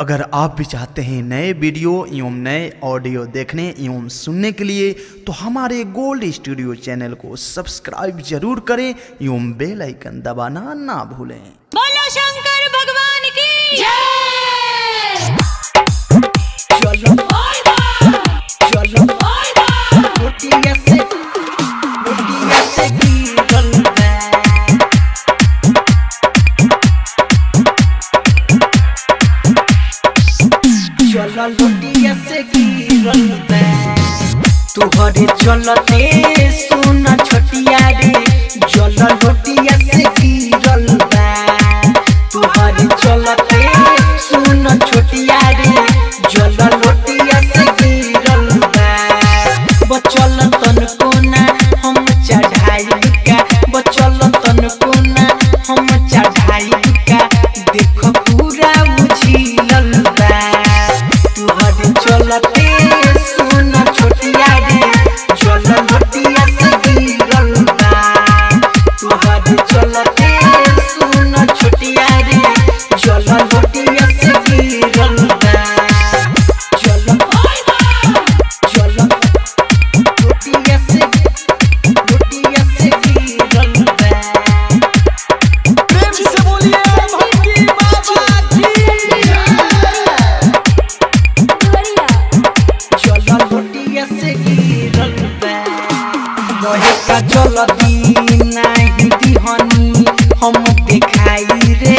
अगर आप भी चाहते हैं नए वीडियो एवं नए ऑडियो देखने एवं सुनने के लिए तो हमारे गोल्ड स्टूडियो चैनल को सब्सक्राइब जरूर करें एवं बेल आइकन दबाना ना भूलें। बोलो शंकर भगवान की जय। चलो चलो रोटिया से गिरल बा। चलो रोटिया से गिरल बा। तुहरे चलते सोना छोटिया रे चलो रोटिया से गिरल बा। तुहरे चलते सोना छोटिया रे चलो रोटिया से गिरल बा। बचल तन कोना हम चढ़ाई का बचल तन कोना हम चढ़ाई का देखो पूरा उछिलल बा। तुहरे चलते सोना छोटिया रे चलो रोटिया से गिरल बा। तुहरे चलते सोना छोटिया रे चलो रोटिया से गिरल बा। चलो चलो रोटिया से गिरल बा। प्रेम से बोलिए भक्ति बाबा की चलो रोटिया से गिरल बा। रहे का जल्दी नाही दिहनी हम देखाई रे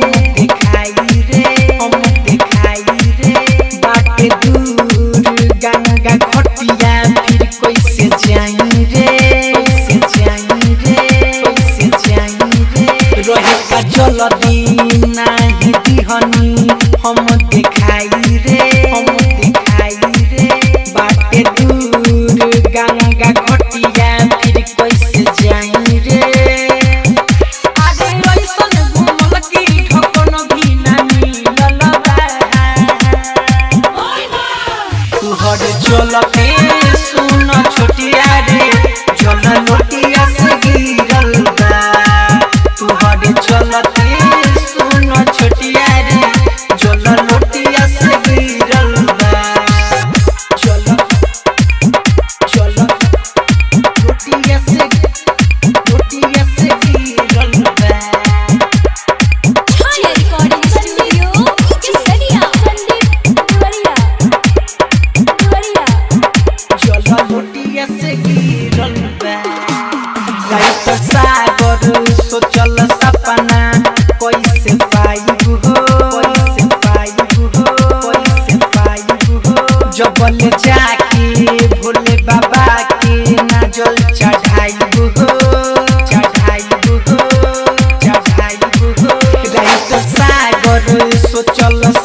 बाटे दूर गंगा घटिया फिर कैसे जाई रे रहे का जल्दी नाही दिहनी हम देखाई रे बाटे दूर गंगा घटिया फिर कैसे जाई रे। आगे ऐसन घुमल की ठोकन भी ना मिलल बा। तुहरे चलते सुन छोटिया रे चल लोटिया से गिरल बा। तुहरे चलते सुन छोटिया रे चल लोटिया से गिरल बा। चलो चलो रोटिया से गिरल बा। छाया रिकॉर्डिंग स्टूडियो केसरिया संदीप दुवरिया चलो रोटिया से गिरल बा। रात सागर सोचल सपना कैसे पाइबू हो जबल जाके भोले बाबा के नाजल चढ़ाइबू हो। रात सागर सोचल